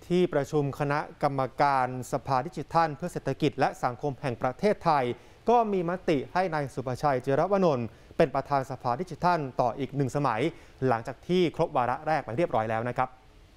ที่ประชุมคณะกรรมการสภาดิจิทัลเพื่อเศรษฐกิจและสังคมแห่งประเทศไทยก็มีมติให้นายสุภชัย จิรวนนท์เป็นประธานสภาดิจิทัลต่ออีก1 สมัยหลังจากที่ครบวาระแรกไปเรียบร้อยแล้วนะครับ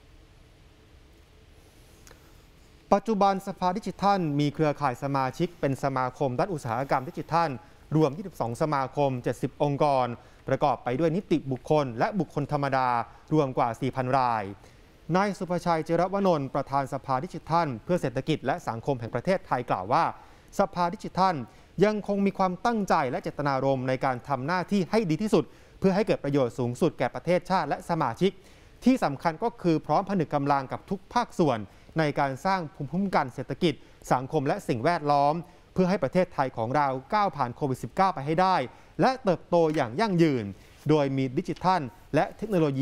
ปัจจุบันสภาดิจิทัลมีเครือข่ายสมาชิกเป็นสมาคมด้านอุตสาหกรรมดิจิทัลรวม22 สมาคม 70 องค์กรประกอบไปด้วยนิติบุคคลและบุคคลธรรมดารวมกว่า 4,000 รายนายสุภชัย จิรวนนท์ประธานสภาดิจิทัลเพื่อเศรษฐกิจและสังคมแห่งประเทศไทยกล่าวว่าสภาดิจิทัลยังคงมีความตั้งใจและเจตนารมณ์ในการทำหน้าที่ให้ดีที่สุดเพื่อให้เกิดประโยชน์สูงสุดแก่ประเทศชาติและสมาชิกที่สำคัญก็คือพร้อมผนึกกำลังกับทุกภาคส่วนในการสร้างภูมิคุ้มกันเศรษฐกิจสังคมและสิ่งแวดล้อมเพื่อให้ประเทศไทยของเราก้าวผ่านโควิด -19 ไปให้ได้และเติบโตอย่างยั่งยืนโดยมีดิจิทัลและเทคโนโลยี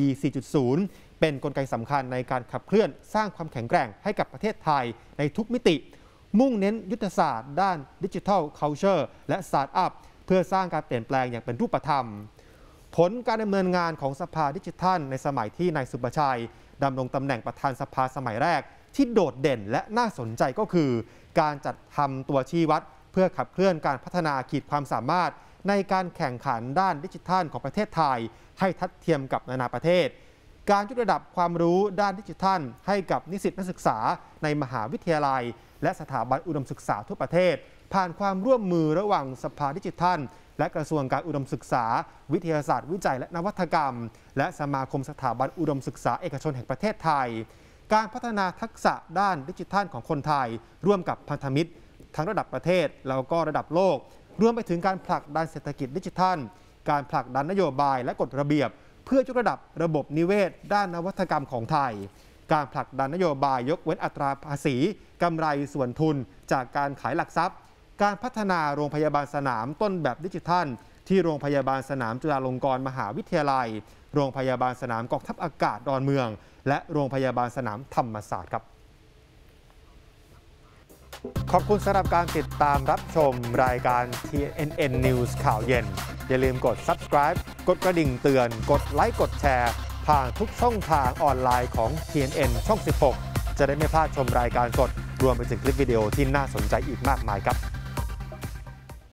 4.0 เป็นกลไกสำคัญในการขับเคลื่อนสร้างความแข็งแกร่งให้กับประเทศไทยในทุกมิติมุ่งเน้นยุทธศาสตร์ด้านดิจิทัลคัลเจอร์และสตาร์ทอัพเพื่อสร้างการเปลี่ยนแปลงอย่างเป็นรูปธรรมผลการดำเนินงานของสภาดิจิทัลในสมัยที่นายสุภชัยดำรงตำแหน่งประธานสภาสมัยแรกที่โดดเด่นและน่าสนใจก็คือการจัดทำตัวชี้วัดเพื่อขับเคลื่อนการพัฒนาขีดความสามารถในการแข่งขันด้านดิจิทัลของประเทศไทยให้ทัดเทียมกับนานาประเทศการยกระดับความรู้ด้านดิจิทัลให้กับนิสิตนักศึกษาในมหาวิทยาลัยและสถาบันอุดมศึกษาทั่วประเทศผ่านความร่วมมือระหว่างสภาดิจิทัลและกระทรวงการอุดมศึกษาวิทยาศาสตร์วิจัยและนวัตกรรมและสมาคมสถาบันอุดมศึกษาเอกชนแห่งประเทศไทยการพัฒนาทักษะด้านดิจิทัลของคนไทยร่วมกับพันธมิตรทั้งระดับประเทศแล้วก็ระดับโลกรวมไปถึงการผลักดันเศรษฐกิจดิจิทัลการผลักดันนโยบายและกฎระเบียบเพื่อยกระดับระบบนิเวศด้านนวัตกรรมของไทยการผลักดันนโยบายยกเว้นอัตราภาษีกำไรส่วนทุนจากการขายหลักทรัพย์การพัฒนาโรงพยาบาลสนามต้นแบบดิจิทัลที่โรงพยาบาลสนามจุฬาลงกรณ์มหาวิทยาลัยโรงพยาบาลสนามกองทัพอากาศดอนเมืองและโรงพยาบาลสนามธรรมศาสตร์ครับขอบคุณสำหรับการติดตามรับชมรายการ TNN News ข่าวเย็นอย่าลืมกด subscribe กดกระดิ่งเตือนกดไลค์กดแชร์ผ่านทุกช่องทางออนไลน์ของ TNN ช่อง 16 จะได้ไม่พลาดชมรายการสดรวมไปถึงคลิปวิดีโอที่น่าสนใจอีกมากมายครับ